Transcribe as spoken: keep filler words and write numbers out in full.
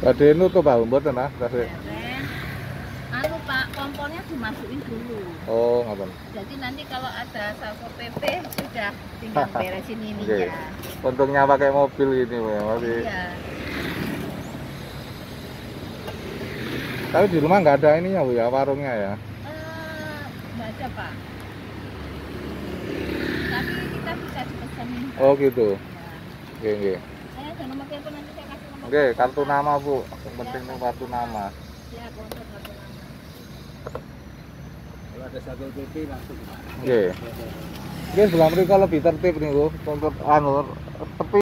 Badhe nutup Pak mboten ah, tasik. Anu Pak, kompornya dimasukin dulu. Oh, ngoten. Jadi nanti kalau ada Satpol P P sudah tinggal beresin ini Oke. ya. Untungnya pakai mobil ini masih. Iya. Tapi di rumah nggak ada ininya Bu ya, warungnya ya. Eh, nggak ada Pak. Tapi kita bisa dipesanin. Pak. Oh gitu. Ya. Oke, oke. Saya ada nomor telepon nanti saya kasih nomor. Oke, kartu nama Bu. Yang penting itu kartu nama. Ya, untuk kartu nama. Kalau ada Satpol P P langsung. Oke. Oke, sebelah mriki lebih tertib nih Bu. Untuk anu tepi